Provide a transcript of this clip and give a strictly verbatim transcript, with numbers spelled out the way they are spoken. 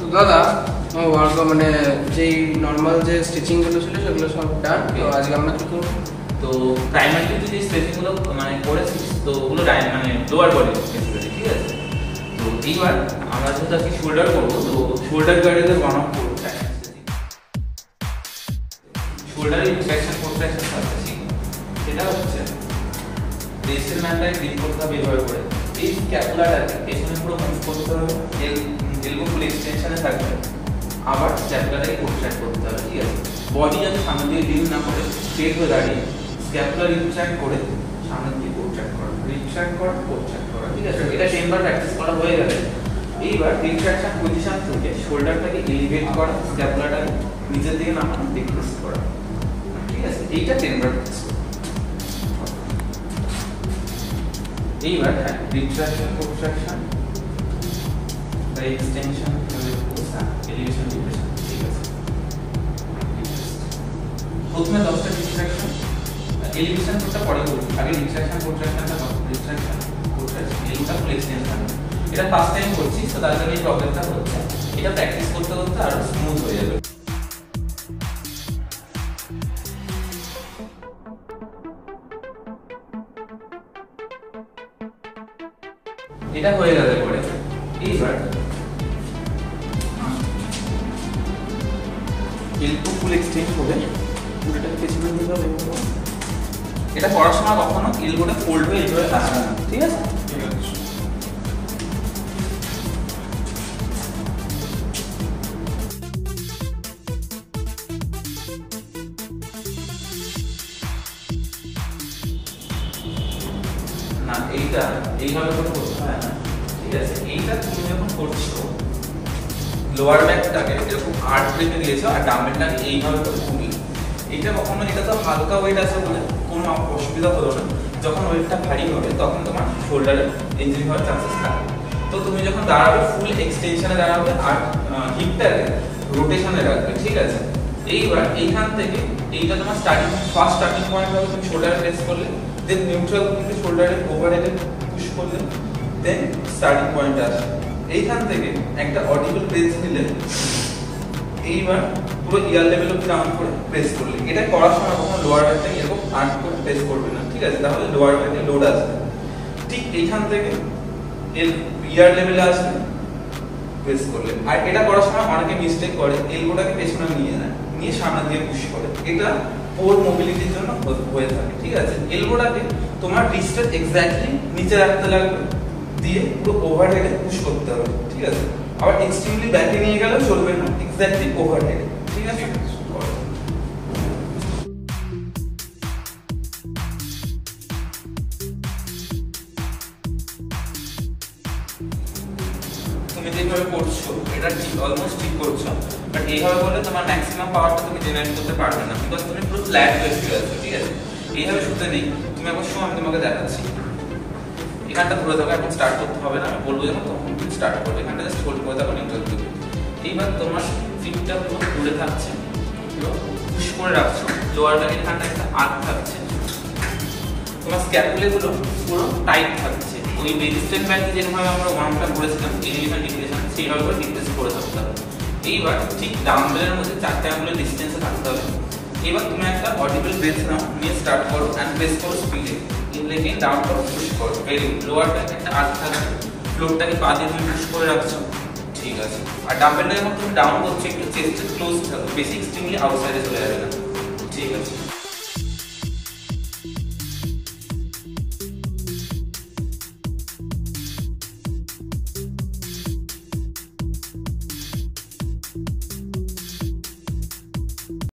দাদা ওয়ার্ক মানে যেই নর্মাল যে স্টিচিংগুলো ছিল সেগুলো সব ডান। তো আজকে আমরা কি করব? তো প্রাইমারি যে স্ট্রেচিংগুলো মানে করেছিস তো ওগুলো মানে লোয়ার বডি বেসিক্যালি, ঠিক আছে। তো এইবার আমরা যেহেতু আজকে শোল্ডার করবো, তো শোল্ডার গার্ডের ওয়ার্ম আপ করবো। শোল্ডার ইনফ্লেকশন কন্ট্রাকশন আছে, সেটা হচ্ছে রেস্টের ম্যানটাকে গ্রিপ করতে হবে এভাবে করে। এই স্ক্যাপুলাটাকে পেছনে পুরো মুভ করতে হবে, এলবো ফুল এক্সটেনশনে থাকবে, আবার স্ক্যাপুলাটাকে কন্ট্রাক্ট করতে হবে, ঠিক আছে। বডি যাতে সামনে দিয়ে লিভ না করে স্ট্রেট হয়ে দাঁড়িয়ে স্ক্যাপুলার রিট্রাক্ট করে সামনে দিয়ে কন্ট্রাক্ট করা, রিট্রাক্ট করা, কন্ট্রাক্ট করা, ঠিক আছে। এটা টেনবার প্র্যাকটিস করা হয়ে গেলে এইবার রিট্রাকশন পজিশন থেকে শোল্ডারটাকে এলিভেট করা, স্ক্যাপুলাটাকে নিচের দিকে নামানো, ডিক্রিজ করা, ঠিক আছে। এইটা টেনবার প্র্যাকটিস করা। এইবার retraction, contraction, extension, elevation, depression, ঠিক আছে। প্রথমে দশটা রিট্রাকশন, এলিভেশন কোডটা পরে করব, আগে রিট্রাকশন, কন্ট্রাকশনটা করব। Retraction, contraction, elevation full extension. এটা ফার্স্ট টাইম করছি, তো তার জন্য এই প্রবলেমটা হচ্ছে। এটা প্র্যাকটিস করতে করতে আরো স্মুথ হয়ে যাবে। এটা হয়ে গেলে পরে এইবার এলবো ফুল এক্সটেন্ড হবে, পুরোটাকে পেছনে দিতে হবে। এটা করার সময় কখনো এলবোটা ফোল্ড হয়ে এইভাবে আসবে না, ঠিক আছে। না এইটা এইভাবে করে করতে হয় না, ঠিক আছে। এইটা তুমি যখন করছো লোয়ার ব্যাকটাকে এরকম আর্ট রেখে দিয়েছো আর ডাম্বেলটাকে এইভাবে করে ঘুরিয়ে, এইটা কখনো, এটা তো হালকা ওয়েট আছে বলে কোনো অসুবিধা হলো না। যখন ওয়েটটা ভারী হবে তখন তোমার শোল্ডারে ইনজুরি হওয়ার চান্সেস থাকে। তো তুমি যখন দাঁড়াবে ফুল এক্সটেনশনে দাঁড়াবে আর হিপটাকে রোটেশনে রাখবে, ঠিক আছে। এইবার এইখান থেকে এইটা তোমার স্টার্টিং ফার্স্ট স্টার্টিং পয়েন্ট হবে, তুমি শোল্ডারে প্রেস করলে, দেন নিউট্রাল থেকে শোল্ডারে ওভারহেডে পুশ করলে, দেন স্টার্টিং পয়েন্ট আসে। এইখান থেকে একটা অডিবল প্রেস নিলে এইবার পুরো ইয়ার লেভেল অবধি ডাউন করে প্রেস করলে, এটা করার সময় কখনো লোয়ার ব্যাকটাকে এরকম আর্ট করে প্রেস করবে না, ঠিক আছে। তাহলে লোয়ার ব্যাকে লোড আসবে। ঠিক এইখান থেকে এর ইয়ার লেভেলে আসবে প্রেস করলে। আর এটা করার সময় অনেকে মিস্টেক করে, এলবোটাকে পেছনে নিয়ে নেয়, নিয়ে সামনে দিয়ে পুশ করে। এটা পোর মোবিলিটির জন্য হয়ে থাকে, ঠিক আছে। এলবোটাকে তোমার রিস্টের এক্স্যাক্টলি নিচে রাখতে লাগবে, দিয়ে পুরো ওভারহেডে পুশ করতে হবে, ঠিক আছে। আবার এক্সট্রিমলি ব্যাকে নিয়ে গেলেও চলবে না, এক্স্যাক্টলি ওভারহেডে, ঠিক আছে। তুমি যেভাবে করছো এটা ঠিক অলমোস্ট ঠিক করছো, বাট এইভাবে করলে তোমার ম্যাক্সিমাম পাওয়ারটা তুমি জেনারেট করতে পারবে না, বিকজ তুমি পুরো ফ্ল্যাট হয়ে শুয়ে আছো, ঠিক আছে। এইভাবে শুতে নেই, তুমি একবার শো, আমি তোমাকে দেখাচ্ছি। এখানটা ধরে থাকো, এখন স্টার্ট করতে হবে না, আমি বলবো যখন তখন তুমি স্টার্ট করবে। এখানটা জাস্ট হোল্ড করে থাকো, নিউট্রাল দিকে। এইবার তোমার ফিটটা পুরো দূরে থাকছে, পুরো পুশ করে রাখছো, লোয়ার ব্যাকের এখানটা একটা আর্ক থাকছে, তোমার স্ক্যাপুলাগুলো পুরো টাইট থাকছে। ওই রেজিস্ট্যান্ট ব্যান্ডে যেভাবে আমরা ওয়ার্মটা করেছিলাম এলিভেশন, ডিপ্রেশন, সেইভাবে করে ডিপ্রেস করে থাকতে হবে। এইবার ঠিক ডাম্বেলের মধ্যে চারটে আঙ্গুলের ডিস্টেন্সে থাকতে হবে। এবার তুমি একটা অডিবল ব্রেথ নাও, নিয়ে স্টার্ট করো অ্যান্ড প্রেস করো স্পিডে, ইনলেকে ডাউন করো, পুশ করো, ভেরি গুড। লোয়ার ব্যাক একটা আর্ক থাকবে, ফ্লোরটাকে পা দিয়ে তুমি পুশ করে রাখছো, ঠিক আছে। আর ডাম্বেলটা যখন তুমি ডাউন করছো একটু চেস্টে ক্লোজ থাকো, বেশি এক্সট্রিমলি আউটসাইডে চলে যাবে না, ঠিক আছে।